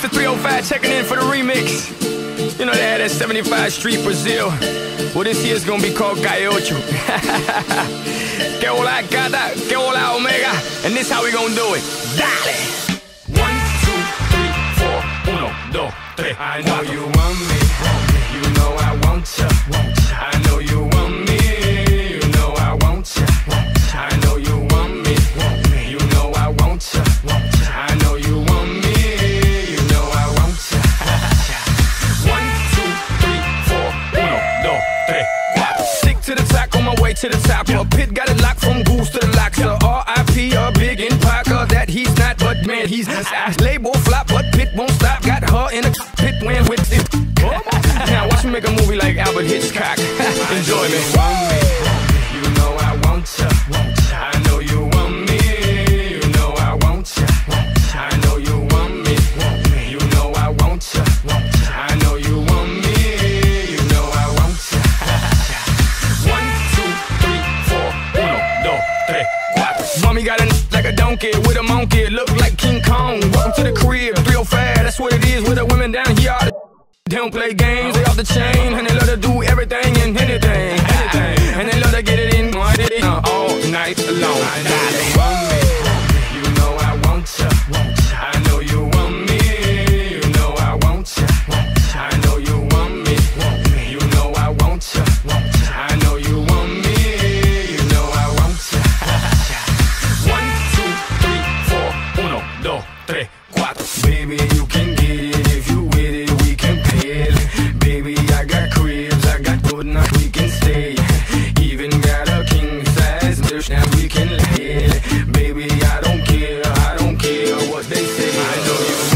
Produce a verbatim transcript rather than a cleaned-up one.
Mister three oh five checking in for the remix. You know they had that seventy-five Street Brazil. Well, this year's gonna be called Calle Ocho. Que hola gata, que hola omega. And this how we gonna do it. Dale! One, two, three, four, uno, dos, tres. I know you want me, you know I want ya. I know you want me, you know I want ya. I know you want me, you know I want ya. I know you want me, you know I want ya. One, two, three, four, uno, dos, tres, cuatro. Stick to the track on my way to the top. A pit got it locked from goose to the locks. R I P a big in Parker that he's not, but man he's not. Label flop, but Pit won't stop. Got her in a pit when with it. Now watch me make a movie like Albert Hitchcock. Enjoy me. You know I want ya. I know you want me. You know I want ya. I know you want me. You know I want ya. I know you want me. You know I want ya. One, two, three, four, uno, dos, tres, cuatro. Mommy got a like a donkey with a monkey. Look like King Kong. Welcome to the crib. three oh five, that's what it is with the women down here. They don't play games, they off the chain. And they love to do everything and anything, anything. And they love to get it in uh, all night long. I know you want me, you know I want ya. I know you want me, you know I want ya. I know you want me, you know I want ya. I know you want me, you know I want ya. One, two, three, four, uno, dos, tres, cuatro. Baby, you can get it if you with it, we can pay it. Baby, I got cribs, I got good enough, we can stay. Even got a king size dish, now we can lay it. Baby, I don't care, I don't care what they say. I know you